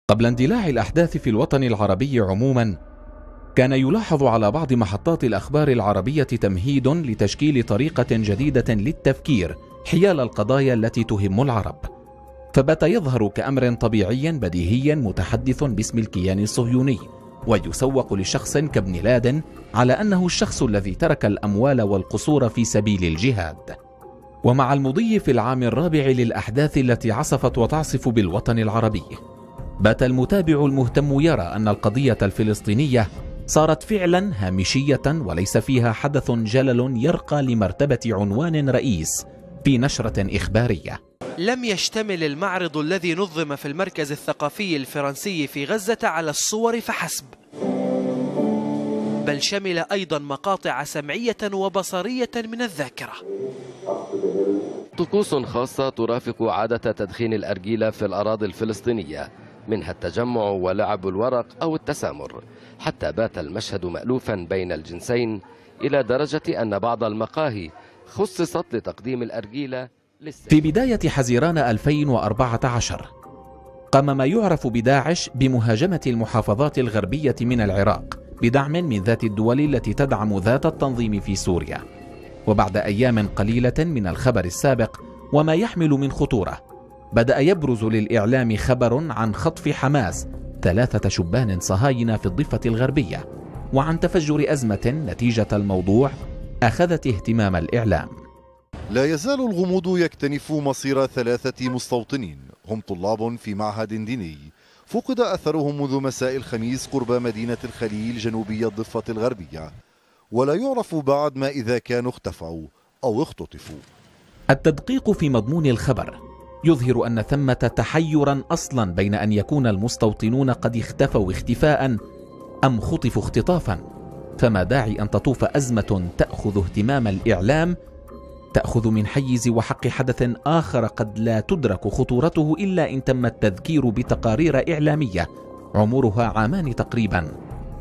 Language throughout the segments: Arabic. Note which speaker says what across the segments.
Speaker 1: قبل اندلاع الأحداث في الوطن العربي عموما، كان يلاحظ على بعض محطات الأخبار العربية تمهيد لتشكيل طريقة جديدة للتفكير حيال القضايا التي تهم العرب، فبات يظهر كأمر طبيعي بديهي متحدث باسم الكيان الصهيوني، ويسوق لشخص كابن لادن على أنه الشخص الذي ترك الأموال والقصور في سبيل الجهاد. ومع المضي في العام الرابع للأحداث التي عصفت وتعصف بالوطن العربي، بات المتابع المهتم يرى أن القضية الفلسطينية صارت فعلا هامشية وليس فيها حدث جلل يرقى لمرتبة عنوان رئيس في نشرة إخبارية.
Speaker 2: لم يشتمل المعرض الذي نظم في المركز الثقافي الفرنسي في غزة على الصور فحسب، بل شمل أيضا مقاطع سمعية وبصرية من الذاكرة.
Speaker 3: طقوس خاصة ترافق عادة تدخين الأرجيلة في الأراضي الفلسطينية، منها التجمع ولعب الورق أو التسامر، حتى بات المشهد مألوفا بين الجنسين إلى درجة أن بعض المقاهي خصصت لتقديم الأرجيلة
Speaker 1: في بداية حزيران 2014 قام ما يعرف بداعش بمهاجمة المحافظات الغربية من العراق بدعم من ذات الدول التي تدعم ذات التنظيم في سوريا. وبعد أيام قليلة من الخبر السابق وما يحمل من خطورة، بدأ يبرز للإعلام خبر عن خطف حماس 3 شبان صهاينة في الضفة الغربية، وعن تفجر أزمة نتيجة الموضوع أخذت اهتمام الإعلام.
Speaker 4: لا يزال الغموض يكتنف مصير 3 مستوطنين هم طلاب في معهد ديني فقد أثرهم منذ مساء الخميس قرب مدينة الخليل جنوبي الضفة الغربية، ولا يعرف بعد ما إذا كانوا اختفوا أو اختطفوا.
Speaker 1: التدقيق في مضمون الخبر يظهر أن ثمة تحيرا أصلا بين أن يكون المستوطنون قد اختفوا اختفاء أم خطفوا اختطافا، فما داعي أن تطوف أزمة تأخذ اهتمام الإعلام تأخذ من حيز وحق حدث آخر قد لا تدرك خطورته إلا إن تم التذكير بتقارير إعلامية عمرها عامان تقريبا،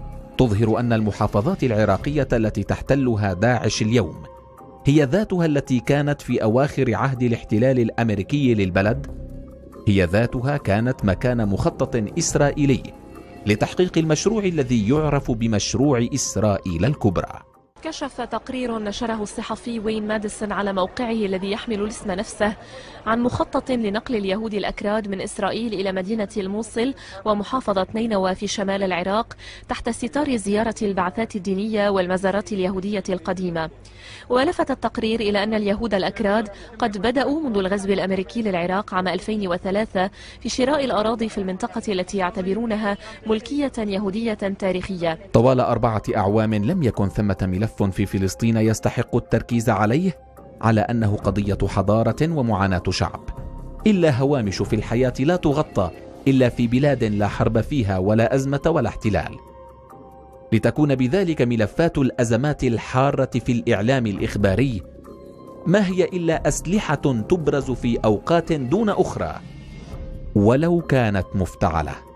Speaker 1: تظهر أن المحافظات العراقية التي تحتلها داعش اليوم هي ذاتها التي كانت في أواخر عهد الاحتلال الأمريكي للبلد، هي ذاتها كانت مكان مخطط إسرائيلي لتحقيق المشروع الذي يعرف بمشروع إسرائيل الكبرى.
Speaker 5: كشف تقرير نشره الصحفي وين ماديسون على موقعه الذي يحمل الاسم نفسه عن مخطط لنقل اليهود الأكراد من إسرائيل إلى مدينة الموصل ومحافظة نينوى في شمال العراق تحت ستار زيارة البعثات الدينية والمزارات اليهودية القديمة. ولفت التقرير إلى أن اليهود الأكراد قد بدأوا منذ الغزو الأمريكي للعراق عام 2003 في شراء الأراضي في المنطقة التي يعتبرونها ملكية يهودية تاريخية.
Speaker 1: طوال 4 أعوام لم يكن ثمة ملف في فلسطين يستحق التركيز عليه على أنه قضية حضارة ومعاناة شعب، إلا هوامش في الحياة لا تغطى إلا في بلاد لا حرب فيها ولا أزمة ولا احتلال، لتكون بذلك ملفات الأزمات الحارة في الإعلام الإخباري ما هي إلا أسلحة تبرز في أوقات دون أخرى ولو كانت مفتعلة.